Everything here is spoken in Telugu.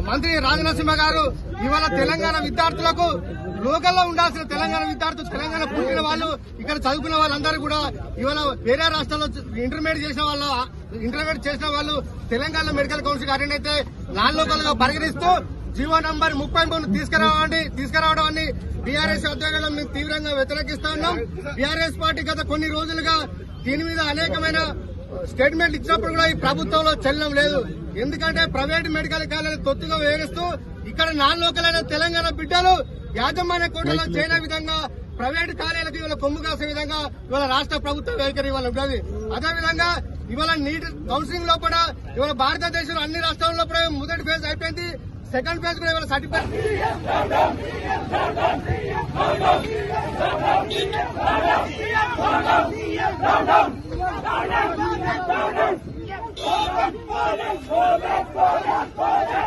మంత్రి రాజనరసింహ గారు ఇవాళ తెలంగాణ విద్యార్థులకు లోకల్లో ఉండాల్సిన తెలంగాణ విద్యార్థులు, తెలంగాణ పుట్టిన వాళ్ళు, ఇక్కడ చదువుకున్న వాళ్ళందరూ కూడా ఇవాళ వేరే రాష్ట్రాల్లో ఇంటర్మీడియట్ చేసిన వాళ్ళు తెలంగాణ మెడికల్ కౌన్సిల్ అటెండ్ అయితే నాన్ లోకల్ గా పరిగణిస్తూ జీవో నంబర్ 33 తీసుకురావడాన్ని బీఆర్ఎస్ ఆధ్వర్యంలో మేము తీవ్రంగా వ్యతిరేకిస్తా ఉన్నాం. బీఆర్ఎస్ పార్టీ గత కొన్ని రోజులుగా దీని మీద అనేకమైన స్టేట్మెంట్ ఇచ్చినప్పుడు కూడా ఈ ప్రభుత్వంలో చెల్లడం లేదు. ఎందుకంటే ప్రైవేట్ మెడికల్ కాలేజీలు తొత్తుగా వేగిస్తూ ఇక్కడ నాన్ లోకల్ అయిన తెలంగాణ బిడ్డలు యాజమాన్య కోటలో చేయని విధంగా ప్రైవేట్ కాలేజీలకు ఇవాళ కొమ్ము కాసే విధంగా ఇవాళ రాష్ట్ర ప్రభుత్వం వైఖరి ఇవాళ ఉన్నది. అదేవిధంగా ఇవాళ నీట్ కౌన్సిలింగ్ లో కూడా ఇవాళ భారతదేశంలో అన్ని రాష్ట్రాల్లో కూడా మొదటి ఫేజ్ అయిపోయింది. సెకండ్ ఫేజ్ కూడా ఇవాళ సర్టిఫికేట్ Hold on!